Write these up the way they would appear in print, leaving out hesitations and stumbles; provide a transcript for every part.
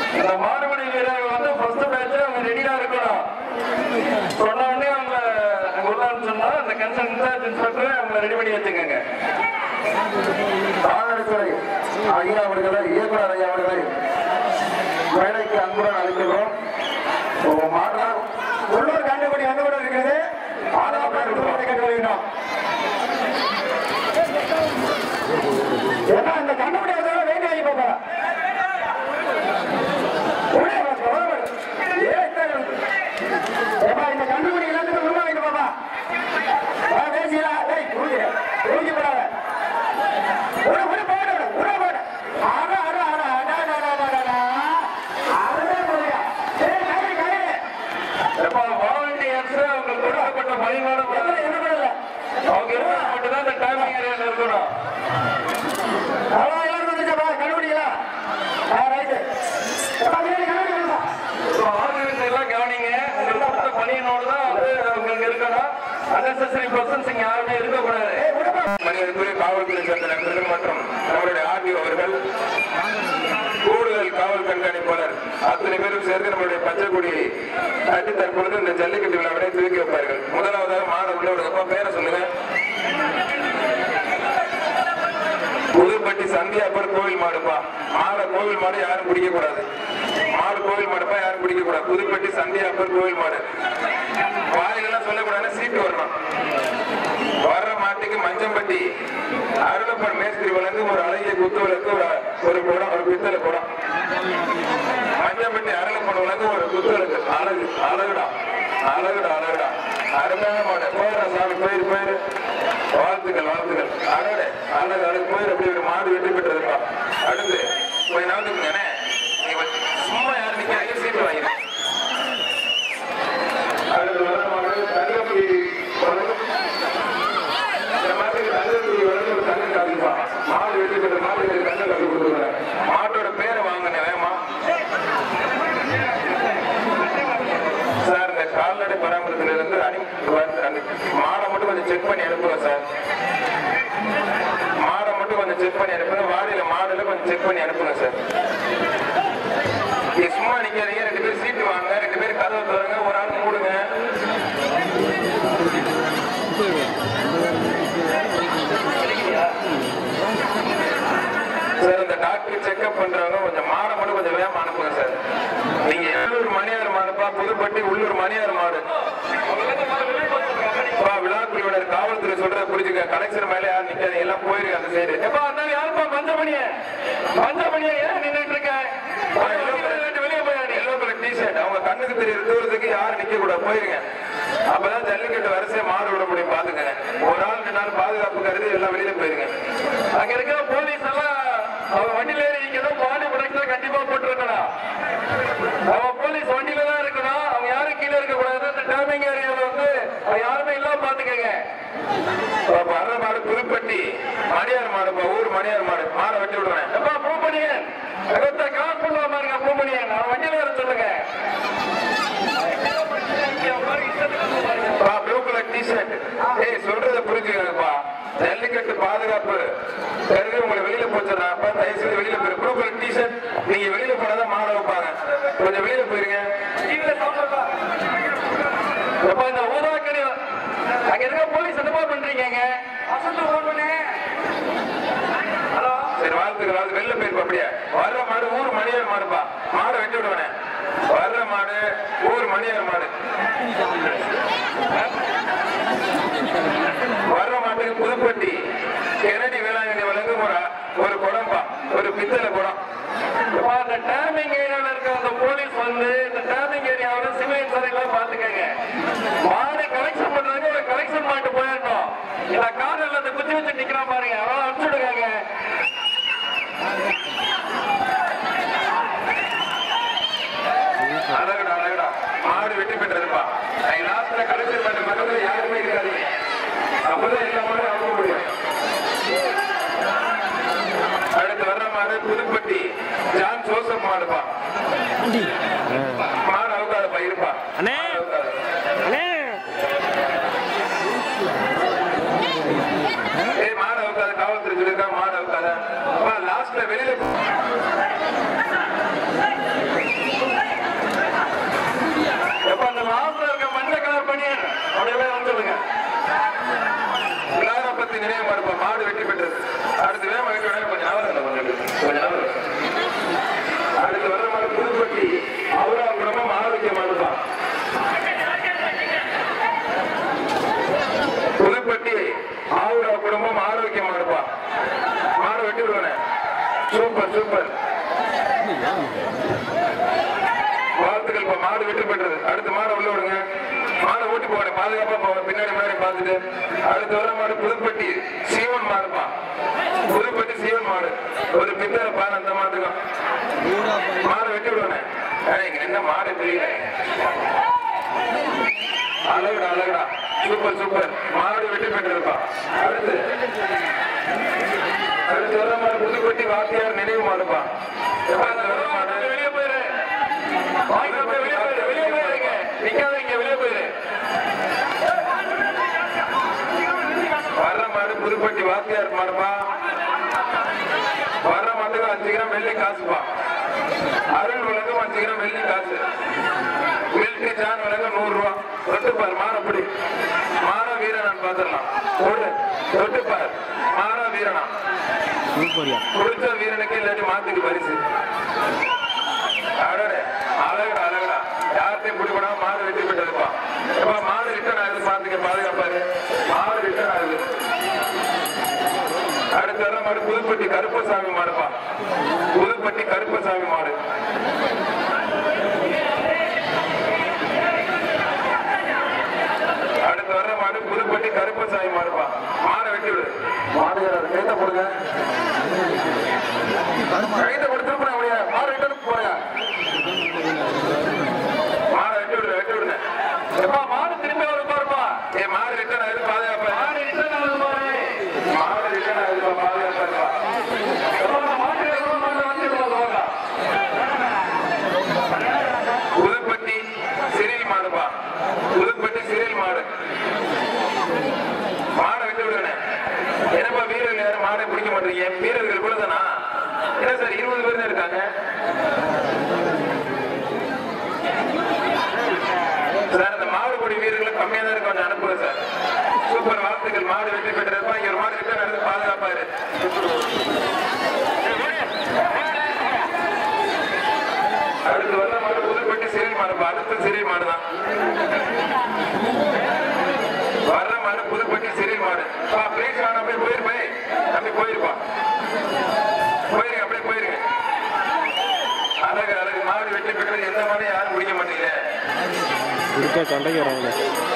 இந்த மாடுபடி வீரர்கள் வந்து ஃபர்ஸ்ட் பேட்ச் அவங்க ரெடியா இருக்கணும். சொன்ன உடனே அவங்க உள்ளான்னு சொன்னா அந்த கன்சர்ன் இன்ஸ்பெக்டர் அவங்க ரெடி பண்ணி வச்சுக்கோங்க. கால்நடைத்துறை ஐயா அவர்களை, இயக்குனர் ஐயா அவர்களை மேடைக்கு அன்புடன் அழைக்கிறோம். மாடலாம் உள்ளூர் கண்டுபிடி வந்து கூட இருக்கிறது. ஏன்னா இந்த கண்டுபிடி வேண்டி ஆகி போக இந்த கண்டுபிடி எல்லாத்துக்கும் உள்ள வைக்க பாப்பா பேசியா தூக்கி போடாத காவல்துறை சேர்ந்த நண்பர்கள் மற்றும் நம்மளுடைய ஆர்டிஓ அவர்கள், கூடுதல் காவல் கண்காணிப்பாளர் அத்தனை பேரும் சேர்ந்து நம்மளுடைய பச்சைக்குடியை தட்டி தற்பொழுது இந்த ஜல்லிக்கட்டு விழாவினை துவக்கி வைப்பார்கள். முதலாவதாக மாடு உள்ளவங்க பேரை சொல்லுங்க. புதுப்பட்டி சந்தியாப்பர் கோவில் மாடுப்பா. மாட கோவில் மாடு யாரும் பிடிக்க கூடாது. மாடு கோவில் மாடுப்பா யாரும் பிடிக்க கூடாது. புதுப்பட்டி சந்தியாப்பர் கோவில் மாடு. வாயிலெல்லாம் சொல்லக்கூடாது, சீட்டு வரணும். வர்ற மாட்டுக்கு மஞ்சம்பட்டி அருளப்பன் மேஸ்திரி வளர்ந்து ஒரு அழகிய குத்து விளக்கு, ஒரு குடம், ஒரு பித்தளை குடம். மஞ்சம்பட்டி அருளப்பன் வளர்ந்து ஒரு குத்து விளக்கு. அழகு அழகுடா அழகுடா அழகுடா. அருமையான மாடு. போயிடுற சாமி, போயிரு போயிரு. வாழ்த்துக்கள் வாழ்த்துக்கள். அழகு அழகு அழகு. போயிரு. அப்படி ஒரு மாடு வெற்றி பெற்றதுப்பா. அடுத்து போய் நடந்துக்குங்கண்ணே. சும்மா யாரும் நிக்காதீங்க, சீட்டு வாங்கிடுங்க. அடுத்து வர மாடு தங்கப்பி மாடு வெற்றி பெற்ற மாடு தங்க காசு கொடுத்துருக்காங்க. மாட்டோட பேரை வாங்கினேன் வேமா சார். இந்த கால்நடை பராமரிப்புல இருந்து மாடை மட்டும் கொஞ்சம் செக் பண்ணி அனுப்புங்க சார். மாடை மட்டும் கொஞ்சம் செக் பண்ணி அனுப்புங்க. வாடியில மாடுல கொஞ்சம் செக் பண்ணி அனுப்புங்க சார். நீங்க சும்மா நிக்காதீங்க. 2 பேர் சீட்டு வாங்க, 2 பேர் கதவை தருங்க, ஒரு ஆள் மூடுங்க. சார் இந்த டாக்டர் செக்அப் பண்றவங்க கொஞ்சம் மாடை மட்டும் கொஞ்சம் வேகமா அனுப்புங்க சார். நீங்க எல்லூர் மணியார் மாடுப்பா, புதுப்பட்டி உள்ளூர் மணியார் மாடு. விழாக்குழுவினர் காவல்துறை சொல்றத புரிஞ்சுக்க. கலெக்டர் மேல யாரும் நிக்காதீங்க, எல்லாம் போயிருக்கு அந்த சைடு. எப்பா இருந்தாலும் யாருப்பா மஞ்சமணிய ஏன் நின்றுட்டு இருக்க? வெளியே போய் எல்லோ கலர் டிஷர்ட். அவங்க கண்ணுக்கு தெரிய தூரத்துக்கு யாரும் நிக்க கூடாது, போயிருங்க. அப்பதான் ஜல்லிக்கட்டு வரிசையா மாடு விட முடியும். பாத்துக்கங்க. ஒரு ஆள் 2 நாள் பாதுகாப்பு கருதி எல்லாம் வெளியில போயிருங்க. அங்க இருக்கிற போலீஸ் எல்லாம் அவன் வண்டியில ஏறி நிக்கணும். பாடி ப்ரொடக்ஷன் கண்டிப்பா போட்டுருக்கா. அவன் போலீஸ் வண்டியில தான் இருக்கணும். அவங்க யாரும் கீழே இருக்க கூடாது. இந்த டேமிங் ஏரியாவில் வந்து யாருமே இல்லாம பாத்துக்கங்க. வர்ற மாடு புதுப்பட்டி மணியார் மாடுப்பா, ஊர் மணியார் மாடு. மாடை வெட்டி விடுவேன். எப்பா பூமணியன் கால் பண்ணுவா பாருங்க. பூமணியன் அவன் வண்டியில வர சொல்லுங்க. Blue colour T-shirt. சொல்றத புரிஞ்சுக்கப்பா. ஜல்லிக்கட்டு பாதுகாப்பு கருதி உங்களை வெளியில போச்சுறாப்பா. தயவு செய்து வெளியில போயிரு. Blue colour T-shirt. நீங்க வெளியில போனாதான் மாட வைப்பாங்க. கொஞ்சம் வெளியில போயிருங்க. இந்த ஊதாக்கணி அங்க இருக்க போலீஸ் என்னப்பா பண்றீங்க? சரி வாழ்த்துக்கள். வெளில போயிருப்பா. அப்படியே வர்ற மாடு ஊர் மணியார் மாடுப்பா. மாடை வெட்டி விடுவேன். வர்ற மாடு ஊர் மணியார் மாடு. வர்ற மாட்டுக்கு புதுப்பட்டி கெனடி வேளாங்கண்ணி வழங்கும் ஒரு குடம்பா, ஒரு பித்தளை குடம். இந்த டேமிங் ஏரியாவில் இருக்க அந்த போலீஸ் வந்து இந்த டேமிங் ஏரியாவில் சிவிலியன் சாலையெல்லாம் பாத்துக்கங்க. மாடு கலெக்ஷன் பண்றாங்க. ஒரு கலெக்ஷன் மாட்டு போயிடணும். இந்த காரில் அந்த குச்சி வச்சு நிக்கிறான் பாருங்க, அவன் அனுப்பிச்சுடுங்க. அழகுடா அழகுடா. மாடு வெற்றி பெற்றதுப்பா. லாஸ்ட்ல கலெக்ஷன் பண்ண பக்கத்துல யாருமே இருக்காதீங்க. அப்பதான் எல்லா மாடும் அனுப்ப முடியும். அடுத்து வர்ற மாடு புதுப்பட்டி ஜான் ஜோசப் மாடுப்பா. மாடு அவுக்காதப்பா, இருப்பா. மாடு அவுக்காத. காவல்துறை சொல்லிருக்கா மாடு அவுக்காத. லாஸ்ட்ல வெளியில வாழ்த்துக்கள். இப்ப மாடு வெற்றி பெற்றது. அடுத்த மாடு உள்ள விடுங்க. மாடை ஓட்டி போக பாதுகாப்பா போக பின்னாடி முன்னாடி பார்த்துட்டு அடுத்த வர மாடு புதுப்பட்டி சீவன் மாடுப்பா. புதுப்பட்டி சீவன் மாடு ஒரு பித்தளை பாரு அந்த மாட்டுக்கும் மாடை வெட்டி விடுவானே. என்ன மாடு தெரியல. அழகுடா அழகுடா சூப்பர் சூப்பர் மாடு வெற்றி பெற்றிருப்பா. அடுத்து வர மாடு புதுப்பட்டி வாத்தியார் நினைவு மாடுப்பா. வெளியே போயிரு வெளியே போயிருங்க நிக்காதீங்க வெளியே போயிரு. வர்ற மாடு புதுப்பட்டி வாத்தியார் மாடுப்பா. வர்ற மாட்டுக்கு 5 கிராம் வெள்ளி காசுப்பா. அருள் விளக்கம் 5 கிராம் வெள்ளி காசு. மில்ட்ரி ஜான் விளக்கம் 100 ரூபா. தொட்டுப்பார் மாறப்படி மாற வீரனான் பாத்திரலாம். தொட்டுப்பார் மாற வீரனா குடிச்ச வீரனுக்கு இல்லாட்டி மாத்துக்கு பரிசு. அழகா அழகா யார்த்தையும் பிடிக்கூடா மாடு வெற்றி பெற்றிருப்பான். மாடு ரிட்டர்ன் ஆகுது பாத்துக்க பாதுகாப்பாரு. மாடு ரிட்டர்ன் ஆகுது. அடுத்த வர மாடு புதுப்பட்டி கருப்பசாமி மாடுப்பா. புதுப்பட்டி கருப்பசாமி மாடு. அடுத்த வர மாடு புதுப்பட்டி கருப்பசாமி மாடுப்பா. மாடை வெட்டி விடு. மாடு கைத்த போடுங்க. கைத்த கொடுத்து மாடு ரிட்டர்ன் போறேன். மாடை வெட்டி விடுங்க வெட்டி விடுங்க. எப்பா மாடு திரும்பி வர பாருப்பா. மாடு ரிட்டர்ன் ஆகுது பாதுகாப்பா. மாடு ரிட்டர்ன் ஆகுது பாரு. மாடு ரிட்டர்ன் ஆகுது பாதுகாப்பா. புதுப்பட்டி சிறில் மாடுப்பா. புதுப்பட்டி சிறில் மாடு. மாடை வெட்டி விடுங்க. என்னப்பா வீரர்கள் யாரும் மாடை பிடிக்க மாட்டீங்க? வீரர்கள் கூட தானா? என்ன சார் 20 பேர் தான் இருக்காங்க சார். அந்த மாடுபடி வீரர்கள் கம்மியா தான் இருக்கு. கொஞ்சம் அனுப்புங்க சார். சூப்பர் வாழ்த்துக்கள். மாடு வெற்றி பெற்றிருப்பா. இங்க ஒரு மாடு ரிட்டர்ன் எடுத்து பாதுகாப்பாரு. அடுத்து வர மாடு புதுப்பட்டி சிறில் மாடுப்பா. அடுத்த சிறில் மாடு தான். வர்ற மாடு புதுப்பட்டி சிறில் மாடு. பிளேஸ் ஆன போய் போயிருப்பேன். அப்படி போயிருப்பா. போயிருங்க அப்படியே போயிருங்க. அழகு அழகு மாடு வெற்றி பெற்றது. எந்த மாடு யாரும் பிடிக்க மாட்டீங்க. சண்டைக்கு வராங்க.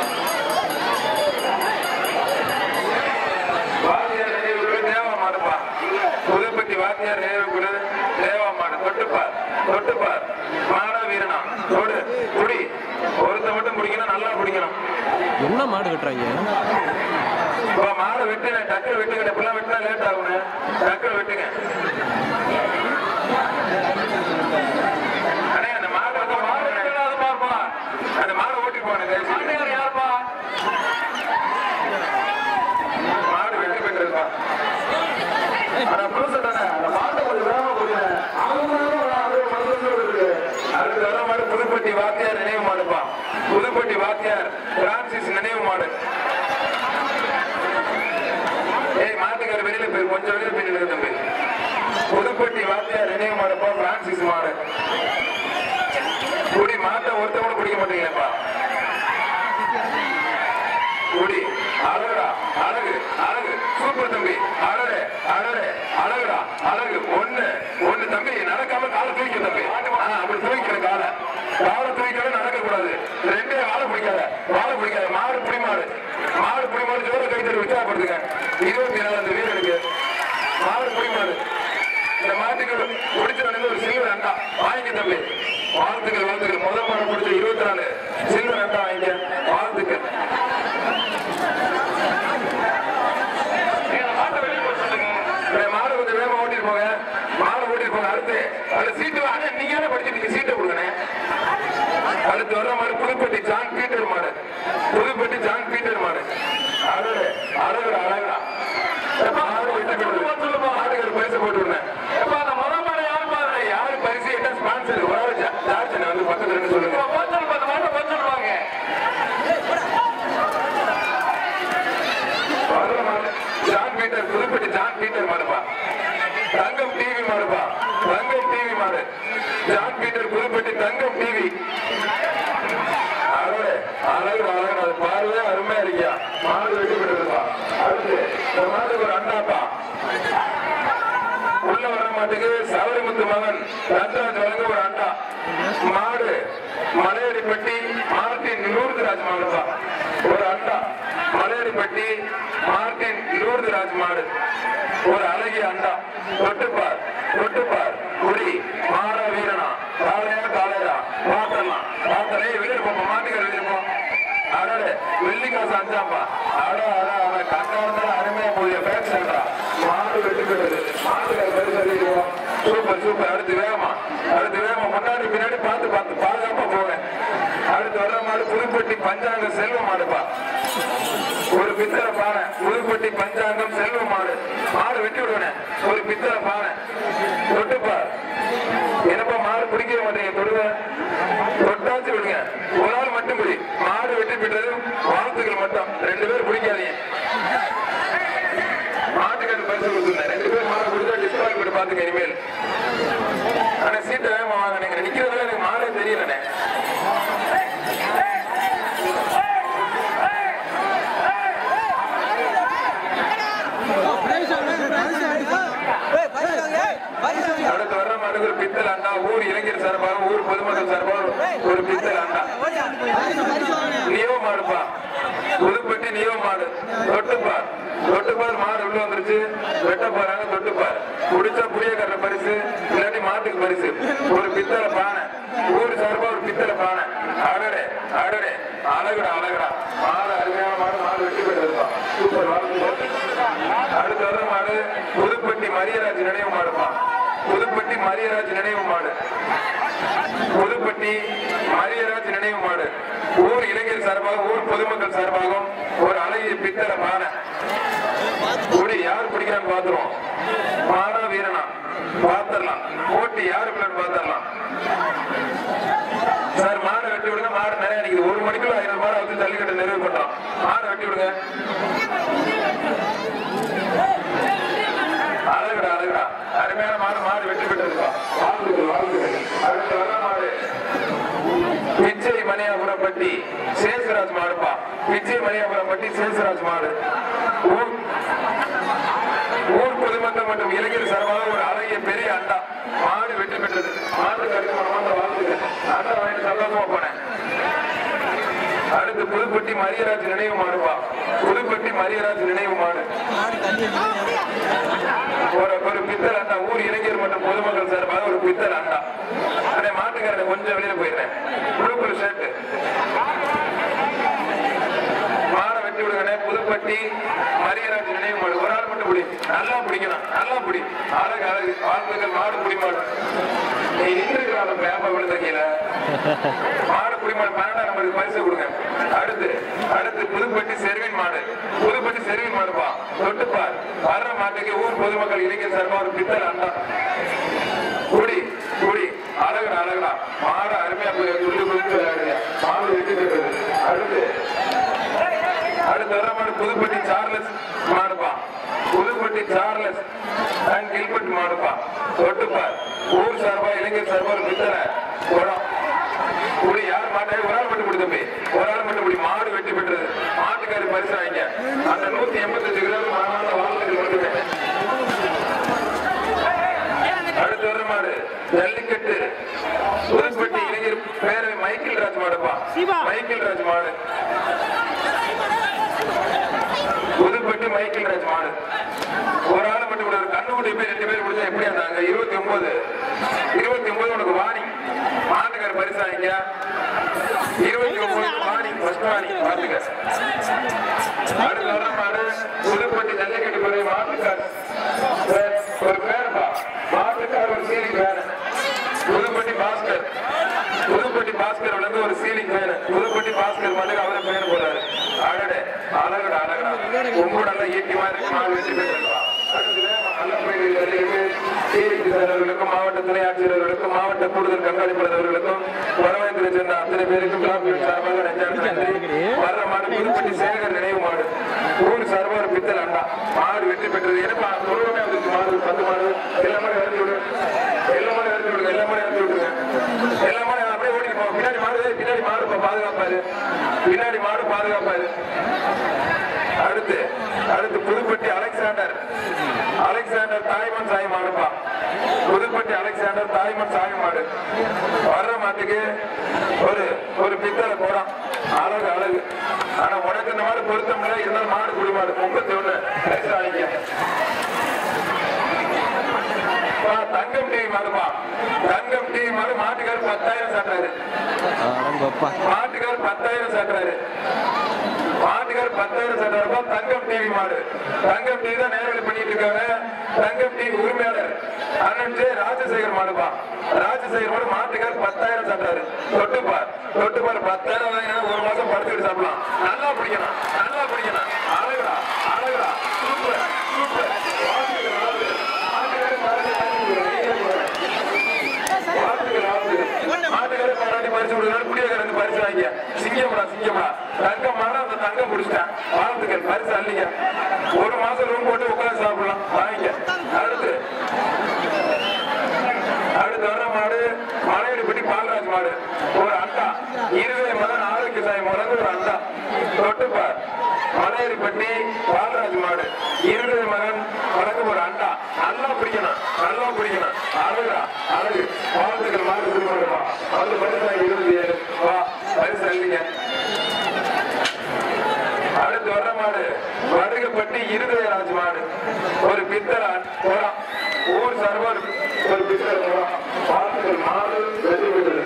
வாத்தியார் நினைவுக்குழு தேவா மாடுப்பா. புதுப்பட்டி வாத்தியார் நினைவுக்குழு தேவா மாடு. தொட்டுப்பார் தொட்டுப்பார் மாடா வீரனா. தொடு குடி ஒருத்த மட்டும் பிடிக்கணும். நல்லா பிடிக்கணும். என்ன மாடு கட்டுறாங்க? மாடை வெட்டுங்க. டக்கு வெட்டுங்க. இப்பெல்லாம் வெட்டினா லேட் ஆகுங்க. டக்கு வெட்டுங்க. அந்த மாடு வந்து மாடு வெட்டாது பாப்பா. அந்த மாடு ஓட்டி போனது யாருப்பா? மாடு வெட்டி பெற்றிருப்பா. அடுத்த வர மாடு புதுப்பட்டி வாத்தியார் நினைவு மாடுப்பா. புதுப்பட்டி வாத்தியார் பிரான்சிஸ் நினைவு மாடு. மாட்டுக்கார வெளியில போய் கொஞ்சம் வெளியில போய் தம்பி. புதுப்பட்டி வாத்தியார் நினைவு மாடுப்பா. பிரான்சிஸ் மாடு. குடி மாட்டை ஒருத்தவங்க குடிக்க மாட்டீங்களேப்பா. குடி அழகுடா அழகு அழகு சூப்பர் தம்பி. அழகு அழகு அழகுடா அழகு. ஒண்ணு தம்பி நடக்காம காலை தூக்கிக்க தம்பி. அப்படி தூக்கிக்கிற காலை தூக்கிக்க நடக்க கூடாது. ரெண்டே வாழை பிடிக்காத மாடு புடி மாடு. மாடு புடி மாடு ஜோர கைத்தறி உற்சாகப்படுத்துங்க. 24 வீரருக்கு மாடு புடி மாடு. இந்த மாட்டுக்கு பிடிச்ச ஒரு சில்வர் அண்டா வாங்கிக்க தம்பி. வாழ்த்துக்கள் வாழ்த்துக்கள். முதல் மாடு பிடிச்ச 24 சில்வர் அண்டா வாங்கிக்க. வாழ்த்துக்கள். மாடு கொஞ்சம் வேகமா ஓட்டிட்டு போங்க. மாடு ஓட்டிட்டு போங்க. அடுத்து அதுல சீட்டு நீங்க படிச்சுட்டு சீட்டை கொடுங்க. அடுத்து வர மாடு புதுப்பட்டி ஜான் பீட்டர் மாடு. புதுப்பட்டி ஜான் பீட்டர் மாடு. அழகு அழகுடா அழகுடா. மாடுகள் பரிசு போட்டு விடுறேன். அந்த முதல் மாடு யாரு பாரு? யாரு பரிசு என்ன ஸ்பான்சர்? ஜார்ஜன் வந்து பக்கத்துல இருந்து சொல்லுங்க. John Peter Pudupatti John Peter மாடுப்பா. தங்கம் டிவி மாடுப்பா. தங்கம் டிவி மாடு. John Peter Pudupatti Thangam TV. அழகு அழகு அழகு. அது பார்வையே அருமையா இருக்கியா. மாடு வெட்டி விட்டுருப்பா. அடுத்து இந்த மாட்டுக்கு ஒரு அண்டாப்பா. உள்ள வர மாட்டுக்கு சவரிமுத்து மகன் ரத்ராஜ் வழங்க ஒரு அண்டா. மலையாளிப்பட்டி மார்டின் லூர்துராஜ் மாடுப்பா ஒரு அண்டா. மலையாளிப்பட்டி மார்டின் லூர்துராஜ் மாடு ஒரு அழகிய அண்டா. தொட்டுப்பார் தொட்டுப்பார் குடி மாற வீரனா காலையா காலையா பாத்தலாம் பாத்தலே வெளியிருப்போம் மாட்டுக்கார வெளியிருப்போம். அடே வெள்ளிக்காசு அஞ்சாம்பா. அட அட அட கண்டாந்தால அருமையா போய் பேசுறா மாடு வெட்டி போயிடுது. மாட்டுக்கார பரிசு சூப்பர் சூப்பர். அடுத்து வேகமா முன்னாடி பின்னாடி பார்த்து பார்த்து பாதுகாப்பா போவேன். அடுத்து வர்ற மாடு புதுப்பட்டி பஞ்சாங்கம் செல்வ மாடுப்பா ஒரு பித்தளை பானை. புதுப்பட்டி பஞ்சாங்கம் செல்வ மாடு மாடு வெட்டி விடுவேன் ஒரு பித்தளை பானை. தொட்டுப்பார் என்னப்பா மாடு பிடிக்க மாட்டேங்க தொடுவேன் தொட்டாச்சு விடுங்க. ஒரு ஆள் மட்டும் பிடி. மாடு வெட்டி விட்டது வாழ்த்துக்கள் மட்டும். 2 பேர் பிடிக்காதீங்க. மாட்டுக்காட்டு பரிசு கொடுத்துருந்தேன். 2 பேர் மாடு கொடுத்தா டிஸ்குவாலிஃபை பண்ணி பாத்துக்க இனிமேல். ஆனா சீட்டை வேகமா வாங்க. நீங்க நிக்கிறதுல எனக்கு மாடே தெரியலண்ணே. அடுத்து வர்ற மாட்டுக்கு ஒரு பித்தல் அண்டா. ஊர் இளைஞர் சார்பாக ஊர் பொதுமக்கள் சார்பாக ஒரு பித்தல் அண்டா. நியோ மாடுப்பா புதுப்பட்டி நியோ மாடு. தொட்டுப்பார் தொட்டுப்பார் மாடு உள்ள வந்துருச்சு. வெட்ட போறாங்க. தொட்டுப்பார் குடிச்சா புளியக்கார பரிசு இல்லாட்டி மாட்டுக்கு பரிசு ஒரு பித்தளை பானை. ஊர் சார்பா ஒரு பித்தளை பானை. அடடே அடடே அழகுடா அழகுடா. மாடு அருமையான மாடு. மாடு வெட்டி போயிட்டு சூப்பர் வாழ்க்கை. அடுத்து வர்ற மாடு புதுப்பட்டி மரியராஜ் நினைவு மாடுப்பா. புதுப்பட்டி மரியராஜ் நினைவு மாடு. புதுப்பட்டி மரியராஜ் நினைவு மாடு. ஊர் இளைஞர் சார்பாக ஊர் பொதுமக்கள் சார்பாகவும் ஒரு அழகிய பித்தளை பானை. குடி யார் பிடிக்கிறான்னு பாத்துருவோம். மாடா வீரனா பாத்திரலாம். போட்டி யாரு பிள்ளைன்னு பாத்திரலாம். சார் மாடு வெட்டி விடுங்க. மாடு நிறைய நிக்குது. 1 மணிக்குள்ள 500 மாடு வந்து ஜல்லிக்கட்டு நிறைவு பண்ணோம். மாடு வெட்டி விடுங்க. அழகுடா அழகுடா அருமையான மாடு. மாடு வெற்றி பெற்றிருக்கா. வாழ்த்துக்கள் வாழ்த்துக்கள். அடுத்து வர மாடு பிச்சை மணியாபுரப்பட்டி சேசுராஜ் மாடுப்பா. பிச்சை மணியாபுரப்பட்டி சேசுராஜ் மாடு. ஊர் பொதுமக்கள் மற்றும் இளைஞர் சார்பாக ஒரு அழகிய பெரிய அண்டா. மாடு வெற்றி பெற்றது. மாட்டுக்கு அடுத்து வாழ்த்துக்கள். அண்டா வாங்கிட்டு சந்தோஷமா போனேன். அடுத்து புதுப்பட்டி மரியராஜ் நினைவு மாடுப்பா. புதுப்பட்டி மரியராஜ் நினைவு மாடு ஒரு பித்தல் அண்டா. ஊர் இளைஞர் மற்றும் பொதுமக்கள் சார்பாக ஒரு பித்தல் அண்டா. அதே மாட்டுக்காரனை கொஞ்சம் வெளியில போயிடுறேன். ப்ளூ ஷர்ட் மாடை வெட்டி விடுங்க. புதுப்பட்டி மரியராஜ் நினைவு மாடு. ஒரு ஆள் மட்டும் பிடி. நல்லா பிடிக்கணும். நல்லா பிடி. அழகு அழகு வாழ்த்துக்கள். மாடு புடி மாடு. நீ நின்றுக்கிறாங்க பேப்ப விழுந்த கீழே. மாடு புடி மாடு 12ஆம் நம்பருக்கு பரிசு கொடுங்க. அடுத்து புதுப்பட்டி செருவின் மாடு. புதுப்பட்டி செருவின் மாடுப்பா. தொட்டுப்பார் வர்ற மாட்டுக்கு ஊர் பொதுமக்கள் இளைஞர் சார்பா ஒரு பித்தல் அண்டா. குடி குடி அழகுடா அழகுடா. மாடு அருமையா போய் துள்ளி குளித்து விளையாடுங்க. மாடு வெட்டி பெற்றது. அடுத்து வர மாடு புதுப்பட்டி சார்லஸ் மாடுப்பா. புதுப்பட்டி சார்லஸ் அண்ட் கில்பர்ட் மாடுப்பா. தொட்டுப்பார் ஊர் சார்பா இளைஞர் சார்பா ஒரு பித்தளை குடம். குடி யார் மாட்டே ஒரு ஆள் மட்டும் குடி தம்பி. ஒரு ஆள் மட்டும் குடி. மாடு வெட்டி பெற்றது. மாட்டுக்காரி பரிசு வாங்க. அந்த 185 கிலோ மாநாட வாழ்த்துக்கள் கொடுத்துட்டேன். அடுத்து வர மாடு ஜல்லிக்கட்டு புதுப்பட்டி இளைஞர் பேரவை மைக்கேல் ராஜ் மாடுப்பா. மைக்கேல் ராஜ் மாடு. புதுப்பட்டி மைக்கேல் ராஜ் மாடு. ஒரு ஆள் மட்டும் கூட கண்ணுக்குட்டி போய் 2 பேர் பிடிச்சா எப்படி இருந்தாங்க. 29 உனக்கு வாணி. மாட்டுக்கார பரிசாங்க. 29 வாணி ஃபர்ஸ்ட் வாணி பாத்துக்க. அடுத்து வர மாடு புதுப்பட்டி ஜல்லிக்கட்டு பேரவை மாட்டுக்கார ஒரு பேருப்பா. மாட்டுக்கார ஒரு சீலிங் பேரு. புதுப்பட்டி பாஸ்கர். புதுப்பட்டி பாஸ்கர் வந்து ஒரு சீலிங் பேரு. புதுப்பட்டி பாஸ்கர் மாட்டுக்கு அவரை பேர் போறாரு. அழகடே அழகடா அழகடா. உங்களோட நல்லா ஈட்டி மாதிரி மாடு வெட்டி பெற்றிருப்பா. அவர்களுக்கும் மாவட்ட துணை ஆட்சியர்களுக்கும் மாவட்ட கூடுதல் கண்காணிப்பாளர்களுக்கும் வரவேற்று சேர்ந்த அத்தனை பேருக்கும் சார்பாக நன்றி. வர்ற மாடு புதுப்பட்டி சேகர் நினைவு மாடு. ஊர் சார்பாக ஒரு பித்தல் அண்டா. மாடு வெற்றி பெற்றது. என்னப்பா முழுவதுமே வந்துருக்கு. மாடு 10 மாடு எல்லாமே இறந்து விடு. எல்லாமே இறந்து விடுங்க. எல்லாமே இறந்து விடுங்க. எல்லாமே அப்படியே ஓடி போவோம். பின்னாடி மாடு பாதுகாப்பாரு. பின்னாடி மாடு பாதுகாப்பாரு. அடுத்து புதுப்பட்டி அலெக்சாண்டர் தாய்மன் சாய் மாடுப்பா. புதுப்பட்டி அலெக்சாண்டர் தாய்மன் சாய் மாடு. வர்ற மாடு மாட்டுக்கு ஒரு பித்தளை போறான். அழகு அழகு. ஆனா உனக்கு இந்த மாதிரி பொருத்தம் இல்லை. இருந்தாலும் மாடு குடி மாடு 31 பரிசு வாங்கிக்க. தங்கம் டிவி மாடுப்பா. தங்கம் டிவி மாடு மாட்டுக்கார் 10,000 சாட்டுறாரு. மாட்டுக்கார் 10,000 சாட்டுறாரு. மாட்டுக்கார் 10,000 சாட்டுறாருப்பா. தங்கம் டிவி மாடு. தங்கம் டிவி தான் நேரடி பண்ணிட்டு இருக்காங்க. தங்கம் டிவி உரிமையாளர் அண்ணன் ஜே ராஜசேகர் மாடுப்பா. ராஜசேகர் மாடு மாட்டுக்கார் 10,000 சாட்டுறாரு. தொட்டுப்பார் 10,000 ஒரு மாசம் படுத்துக்கிட்டு சாப்பிடலாம். நல்லா பிடிக்கணும், நல்லா பிடிக்கணும். அழகுடா அழகுடா. Super super. மாட்டுக்காரர் பாராட்டி பரிசு கொடுக்கணும். குடியக்காரங்க பரிசு வாங்கிக்க. சிங்கம்டா சிங்கம்டா. தங்கம் மாட அந்த தங்கம் குடிச்சிட்டேன். வாழ்த்துக்கள். பரிசு அள்ளிக்க. ஒரு மாசம் ரூம் போட்டு உட்காந்து சாப்பிடலாம். வாங்கிக்க. அடுத்து வர்ற மாடு மலையடிப்பட்டி பாலராஜ் மாடு. ஒரு அண்டா 20 மகன் ஆரோக்கிய சாய் முழங்கு ஒரு அண்டா. தொட்டுப்பார் மலையடிப்பட்டி பாலராஜ் மாடு 20 மகன் முழங்கு ஒரு அண்டா. நல்லா பிடிக்கணும், நல்லா பிடிக்கணும். அழகா அழகு. வாழ்த்துக்கள். மாடு திரும்ப வந்து பரிசு 27 வா பரிசு அள்ளிங்க. அடுத்து வர்ற மாடு வடுகப்பட்டி இருதயராஜ் மாடு. ஒரு பித்தளை போறான். ஊர் சர்வர் ஒரு பித்தளை போறான். வாழ்த்துக்கள். மாடு வெற்றி பெற்றது.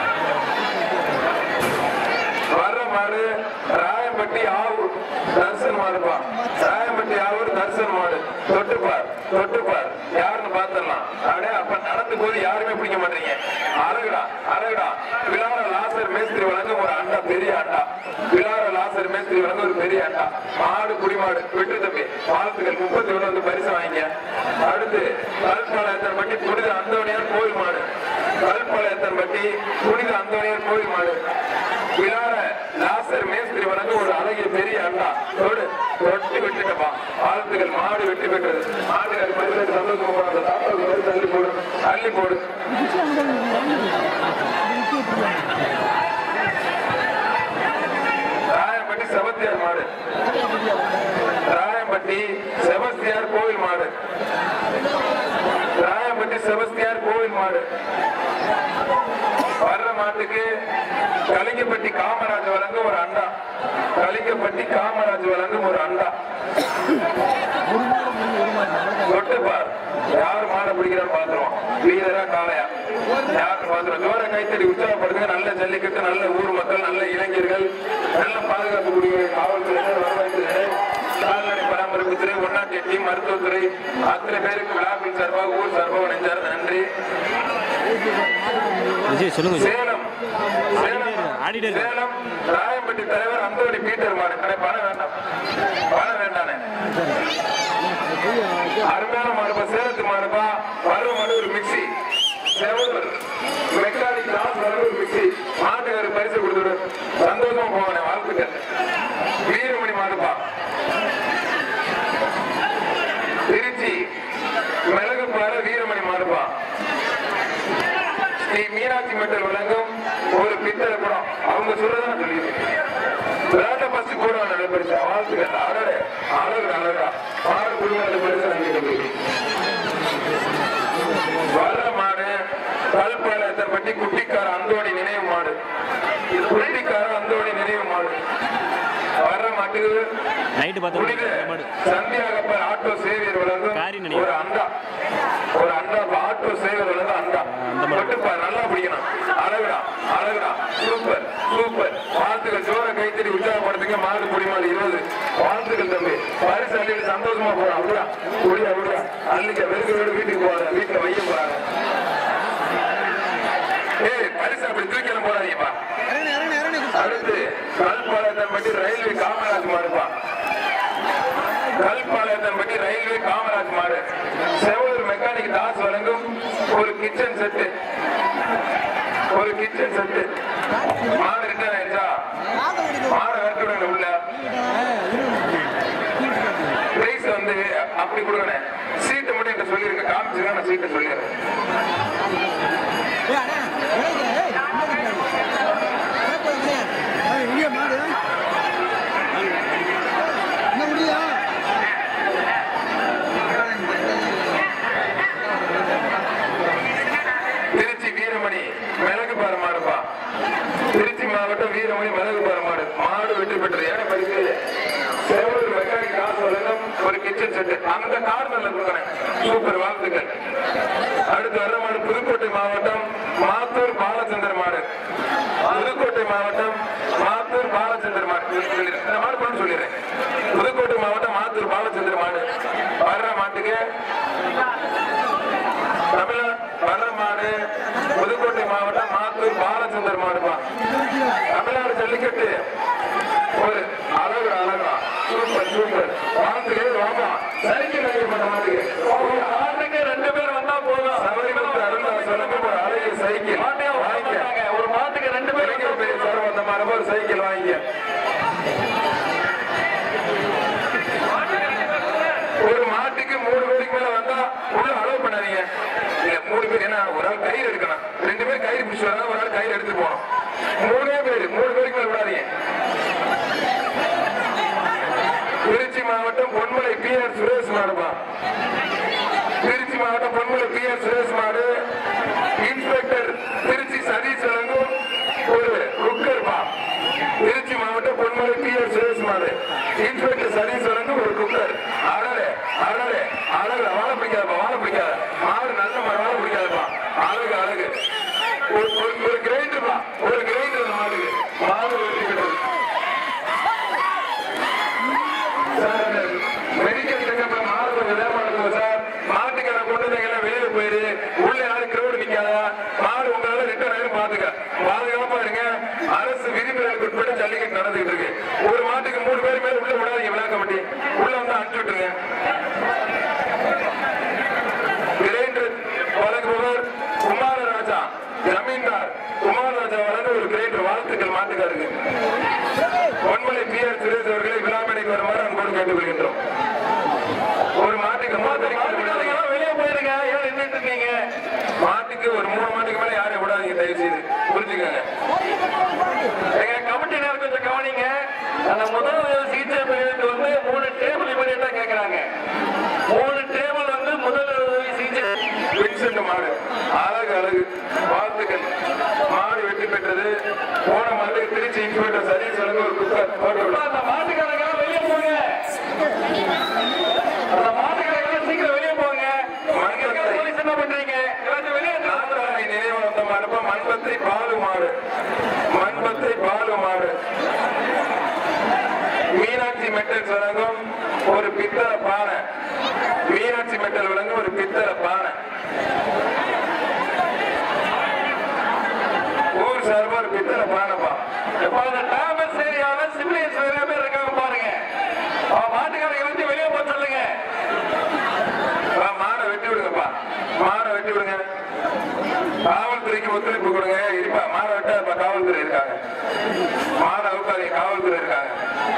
வர்ற மாடு ராயம்பட்டி ஆவூர் தர்சன் மாடுப்பா. ராயம்பட்டி ஆவூர் தர்சன் மாடு. தொட்டுப்பார் தொட்டுப்பார். யாருன்னு பாத்திரலாம். அப்படியே அப்ப நடந்து போது யாருமே பிடிக்க மாட்டீங்க. அழகுடா அழகுடா. விழார லாசர் மேஸ்திரி வழங்கும் ஒரு அண்டா, பெரிய அண்டா. விழார லாசர் மேஸ்திரி வழங்கும் ஒரு பெரிய அண்டா. மாடு குடிமாடு வெற்றி தம்பி. வாழ்த்துக்கள். 31 வந்து பரிசு வாங்கிக்க. அடுத்து கல்பாளையத்தன்பட்டி புனித அந்தோணியார் கோயில் மாடு. கல்பாளையத்தன்பட்டி புனித அந்தோணியார் கோயில் மாடு. விழார லாசர் மேஸ்திரி வழங்கும் ஒரு அழகிய பெரிய அண்டா. தொட்டு விட்டுட்டப்பா. வாழ்த்துக்கள். மாடு வெற்றி பெற்றது. மாடுகள் பரிசு சந்தோஷம் போறாங்க. தள்ளி போடு தள்ளி போடு. ராயம்பட்டி செபஸ்தியார் மாடு. ராயம்பட்டி செபஸ்தியார் கோவில் மாடு. ராயம்பட்டி செபஸ்தியார் கோவில் மாடு. வர்ற மாட்டுக்கு கலிங்கப்பட்டி காமராஜ் வழங்கும் ஒரு அண்டா. கலிங்கப்பட்டி காமராஜ் வழங்கும் ஒரு அண்டா. தொட்டுப்பார். யாரு மாடை பிடிக்கிறான்னு பாத்துருவோம். வீரரா காளையா யாருன்னு பாத்துருவோம். ஜோர கைத்தடி உற்சாகப்படுத்துங்க. நல்ல ஜல்லிக்கட்டு, நல்ல ஊர் மக்கள், நல்ல இளைஞர்கள், நல்ல பாதுகாப்பு கூடிய காவல்துறையினர், வருவாய்த்துறை, கால்நடை பராமரிப்புத்துறை, ஒன்னாட்டி மருத்துவத்துறை அத்தனை பேருக்கு விழாக்கள் சார்பாக ஊர் சார்பாக நெஞ்சார் நன்றி. சேலம் சேலம் ராயம்பட்டி தலைவர் அந்தோணி பீட்டர் மாடு. பணம் வேண்டாம், பணம் வேண்டானே. அருமையான மாடுப்பா. சேலத்து மாடுப்பா. பருவ மாடு ஒரு மிக்சி. செவல் மெக்கானிக் கிளாஸ் ஒரு மிக்சி. மாட்டுக்காரு பரிசு கொடுத்துடு. சந்தோஷமா போவானே. வாழ்த்துக்கள். வீரமணி மாடுப்பா. திருச்சி மிளகு பாற வீரமணி மாடுப்பா. ஸ்ரீ மீனாட்சி மெட்டல் வழங்கும் ஒரு பித்தளை குடம். அவங்க சொல்லதான் சொல்லியிருக்கேன். பஸ்ட் போடுவாங்க. நல்ல பரிசு. வாழ்த்துக்கள். அழகு அழகு அழகா. மாடு குடும்ப பரிசு. வர்ற மாடு கல்பாளையத்தன்பட்டி குட்டிக்கார அந்தோணி நினைவு மாடு. குட்டிக்கார அந்தோணி நினைவு மாடு. வர்ற மாட்டுக்கு சந்தியாகப்பர் ஆட்டோ சேவியர் வழங்கும் ஒரு அண்டா. ஒரு அண்டா ஆட்டோ சேவியர் வழங்கும் அண்டா. மட்டுப்பார். நல்லா பிடிக்கணும். அழகுடா அழகுடா. Super super. வாழ்த்துக்கள். ஜோர கைத்தறி உற்சாகப்படுத்துங்க. மாடு குடிமாடு 20. வாழ்த்துக்கள் தம்பி. பரிசு அள்ளிட்டு சந்தோஷமா போறான். அப்படியா குடியா அப்படியா அள்ளிக்க. வெறுக்கோடு வீட்டுக்கு போறாங்க. வீட்டுல வைய போறாங்க. பரிசு அப்படி தூக்கில போறாதீங்கப்பா. அடுத்து கல்பாளையத்தன்பட்டி ரயில்வே காமராஜ் மாடுப்பா. கல்பாளையத்தன்பட்டி ரயில்வே காமராஜ் மாடு. செவல் மெக்கானிக் தாஸ் வழங்கும் ஒரு கிச்சன் செட்டு. ஒரு கிச்சன் செட்டு. மாடு ரிட்டர்ன் ஆயிடுச்சா? மாடு விரட்டி விடுங்க உள்ள. பிரைஸ் வந்து அப்படி கொடுங்க. சீட்டை மட்டும் என்கிட்ட சொல்லிருங்க. காமிச்சுங்க. நான் சீட்டை சொல்லிடுறேன். திருச்சி வீரமணி மிளகு பாரு மாடு. சூப்பர், வாழ்த்துக்கள். அடுத்து வர மாடு புதுக்கோட்டை மாவட்டம் மாத்தூர் பாலச்சந்தர் மாடு. புதுக்கோட்டை மாவட்டம் மாத்தூர் பாலச்சந்தர் மாடு. இந்த மாடு பண்ண சொல்லிடுறேன். புதுக்கோட்டை மாவட்டம் மாத்தூர் பாலச்சந்தர் மாடு. வர்ற மாட்டுக்கு தமிழ்நாடு வர்ற மாடு புதுக்கோட்டை மாவட்டம் மாத்தூர் பாலச்சந்தர் மாடுப்பா. தமிழ்நாடு ஜல்லிக்கட்டு ஒரு அழகு அழகா சூப்பர் சூப்பர். வாழ்த்துக்கள். வாமா சைக்கிள் வைக்கப்பட்ட மாட்டுக்கு ஆட்டுக்கு 2 பேர் வந்தா போதும். சபரிமலை அருளா சொல்லுங்க ஒரு அழகிய சைக்கிள் வாங்கிக்க. ஒரு மாட்டுக்கு 2 பேர் சர்வந்த மாதிரி ஒரு சைக்கிள் வாங்கிக்க. ஒரு மாட்டுக்கு 3 பேருக்கு மேல வந்தா உள்ள அலோவ் பண்ணாதீங்க. 3 பேர் ஏன்னா ஒரு ஆள் கயிறு எடுக்கணும். 2 பேர் கயிறு பிடிச்சு வரா, ஒரு ஆள் கயிறு எடுத்து போகணும். 3 பேருக்கு மேல விடாதீங்க. திருச்சி மாவட்டம் பொன்மலை PR சுரேஷ் மாடுப்பா. திருச்சி மாவட்டம் பொன்மலை PR சுரேஷ் மாடு. இன்ஸ்பெக்டர் திருச்சி சதீஷ் வழங்கும் ஒரு குக்கர்பா. திருச்சி மாவட்டம் பொன்மலை PR சுரேஷ் மாடு. இன்ஸ்பெக்டர் சதீஷ் வழங்கும் ஒரு குக்கர். அழகு அழகு அழகு. வாழ பிடிக்காதப்பா, வாழ பிடிக்காத மாடு. நல்ல மாடு, வாழ பிடிக்காதப்பா. அழகு அழகு. ஒரு கிரைண்டர்பா, ஒரு கிரைண்டர் மாடுக்கு மாடு வெட்டிக்கிட்டது. மெடிக்கல் செக்கப்ல மாடு கொஞ்சம் வேகமா இருக்கும் சார். மாட்டுக்கார கொண்டு எல்லாம் வெளியில போயிரு. உள்ள யாரும் கிரௌடு நிக்காதா. மாடு உங்களால ரிட்டர்ன் ஆயிரும். பாதுகாப்பா இருங்க. அரசு விதிமுறைகளுக்கு உட்பட்டு ஜல்லிக்கட்டு நடந்துகிட்டு இருக்கு. ஒரு மாட்டுக்கு 3 பேர் மேல உள்ள விடாதீங்க. விழா கமிட்டி உள்ள வந்து அனுப்பிச்சு விட்டுருங்க. கிரைண்டர் வழங்குபவர் குமாரராஜா, ஜமீன்தார் குமாரராஜா வழங்க ஒரு கிரைண்டர். வாழ்த்துக்கள் மாட்டுக்காருக்கு. பொன்மலை PR சுரேஷ் அவர்களை விழாமணிக்கு வருமாறு அன்போடு கேட்டுக்கொள்கின்றோம். ஒரு மாட்டுக்கு வெளியே போயிருங்க. ஏன் நின்றுட்டு இருக்கீங்க? மாட்டுக்கு ஒரு 3 மாட்டுக்கு மேல யாரையும் விடாதீங்க, தயவு செய்து புரிஞ்சுக்கோங்க. கமிட்டி நேரம் கொஞ்சம் கவனிங்க. அந்த முதல் சிகிச்சை பிரிவுக்கு வந்து 3 டேபிள் இமீடியட்டா கேட்கறாங்க. 3 டேபிள் வந்து முதல் சிகிச்சை. வின்சென்ட் மாடு அழகு அழகு. வாழ்த்துக்கள். மாடு வெற்றி பெற்றது. போன மாட்டுக்கு திருச்சி இன்ஸ்பெக்டர் சதீஷ் வழங்க ஒரு குக்கர். அந்த மாட்டுக்காரங்க வெளியே போங்க. அந்த மாட்டுக்காரங்க சீக்கிரம் வெளியே போங்க. போலீஸ் என்ன பண்றீங்க? வெளியே நினைவாக மாடுப்பா. மண்பத்திரி பாலு மாடு. மண்பத்திரி பாலு மாடு. மீனாட்சி மெட்டல்ஸ் வழங்கும் ஒரு பித்தளை பானை. மீனாட்சி மெட்டல் வழங்கும் ஒரு பித்தளை பானை. ஊர் சார்பா ஒரு பித்தளை பானைப்பா. இப்ப அந்த டாமஸ் ஏரியாவில் சிவிலியன்ஸ் நிறைய பேர் இருக்காங்க பாருங்க. மாட்டுக்காரங்க வந்து வெளியே போக சொல்லுங்க. மாடை வெட்டி விடுங்கப்பா. மாடை வெட்டி விடுங்க. காவல்துறைக்கு ஒத்துழைப்பு கொடுங்க. இருப்பா மாடை வெட்ட காவல்துறை இருக்காங்க. மாடை அவுக்காதீங்க, காவல்துறை இருக்காங்க.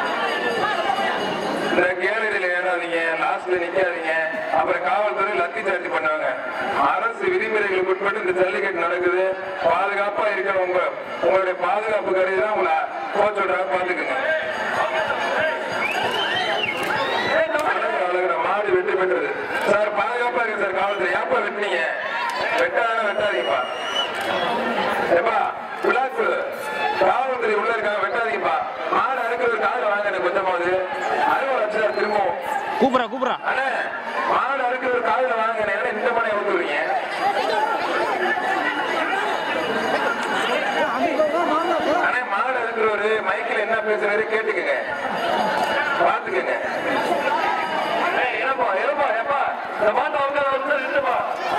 இந்த கேலரியில ஏறாதீங்க, லாஸ்ட்ல நிக்காதீங்க. அப்புறம் காவல்துறை லத்தி சார்ஜ் பண்ணுவாங்க. அரசு விதிமுறைகளுக்கு உட்பட்டு இந்த ஜல்லிக்கட்டு நடக்குது. பாதுகாப்பா இருக்கணும். உங்களுடைய பாதுகாப்பு கருதி தான் உங்களை போக சொல்றாங்க. பாத்துக்கோங்க. மாடு வெற்றி பெற்றது சார். பாதுகாப்பா இருக்கு சார். காவல்துறை ஏப்பா வெட்டினீங்க? வெட்டாதீங்கப்பா. ஏப்பா விழாக்குழு காவல்துறை உள்ள இருக்காங்க, வெட்டாதீங்கப்பா. மாடு அறுக்கிற ஒரு கால வாங்க எனக்கு கொஞ்சமாவது. அறுவடை வச்சு திரும்பவும் கூப்பிடா அண்ணே. மாடு அறுக்கிற ஒரு கால வாங்க. இந்த மனை ஊத்துவீங்க. அண்ணே மாடு அறுக்கிறவரு மைக்கில் என்ன பேசுறாரு கேட்டுக்கங்க, பாத்துக்கங்க. இந்த மாட்டை அவங்க நின்றுப்பா.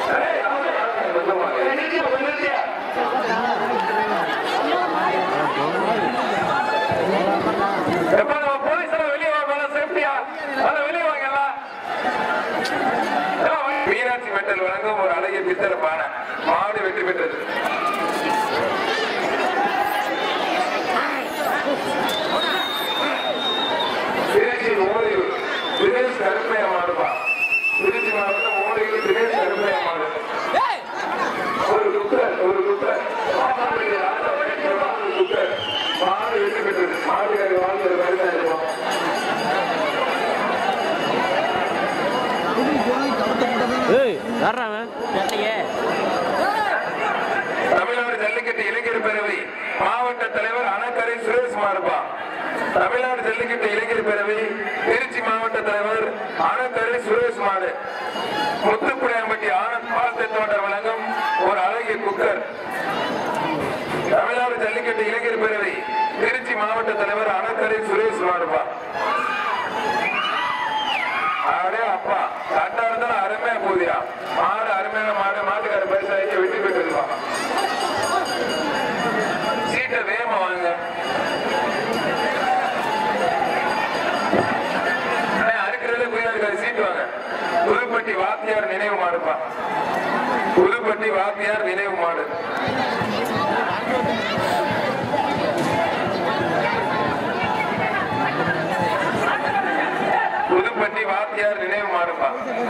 போலீஸ் வெளியே வாங்க. சேஃப்டியா வெளியே வாங்க. மீனாட்சி மெட்டல் வழங்கும் ஒரு அழகிய பித்தளை பானை. மாடு வெற்றி பெற்றது. திருச்சி ஓலையூர் தினேஷ் கருப்பையா மாடுப்பா. திருச்சி மாவட்டம் ஓலையூர் தினேஷ் கருப்பையா மாடு. ஒரு குக்கர் மாடு வெற்றி பெற்றது. மாடுகாரி வாழ்ந்து ஒரு கருத்தாக இருக்கும். தமிழ்நாடு ஜல்லிக்கட்டு இளைஞர் பேரவை மாவட்ட தலைவர் அணக்கரை சுரேஷ் மாடுப்பா. தமிழ்நாடு ஜல்லிக்கட்டு இளைஞர் பேரவை திருச்சி மாவட்ட தலைவர் அணக்கரை சுரேஷ் மாடு. முத்து ஜல்லிக்கட்டு இளைஞர் பேரவை திருச்சி மாவட்ட தலைவர் அனக்கரை சுரேஷ் மாடுப்பா. அப்படியே அப்பா கட்டா இருந்தாலும் அருமையா போதியா மாடு, அருமையான மாடு. மாட்டுக்கார பரிசா வெற்றி பெற்றுருப்பா. சீட்டை வேகமா வாங்க. அறுக்கிறதே புரியாது, சீட்டு வாங்க. புதுப்பட்டி வாத்தியார் நினைவு மாடுப்பா. புதுப்பட்டி வாத்தியார் நினைவு மாடு. புதுப்பட்டி வாத்தியார் நினைவு மாடுப்பா.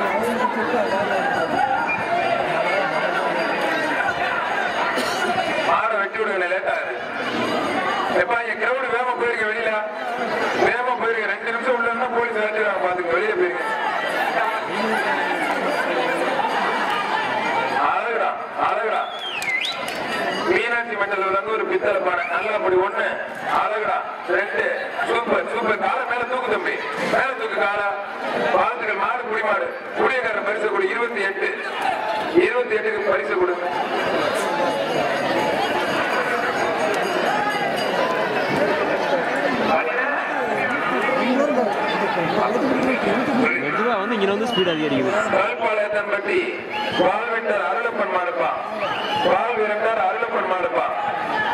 மாடை வெட்டி விடுங்க, லேட்டா எப்பா. இங்க கிரௌடு வேகமா போயிருக்க, வெளியில வேகமா போயிருக்க. 2 நிமிஷம் உள்ள போலீஸ் வெட்டிடுவாங்க, பாத்துக்க. வெளியே போயிருங்க. அழகுடா அழகுடா. மீனாட்சி மண்டல வந்து ஒரு பித்தளை பானை நல்லா அப்படி 1 அழகுடா. 2 சூப்பர் சூப்பர். காலை மேல தூக்கு தம்பி, மேல தூக்கு காலா. வாழ்த்துக்கள். மாடு குடி மாடு. குடியக்காரன் பரிசு கொடு. 28 பரிசு கொடு. மெதுவா வந்து இங்க வந்து ஸ்பீட் அதிகரிக்குது. பால்பாளையத்தன்பட்டி பால்வெட்டர் அருளப்பன் மாடுப்பா. பால் வீரண்டார் அருளப்பன் மாடுப்பா.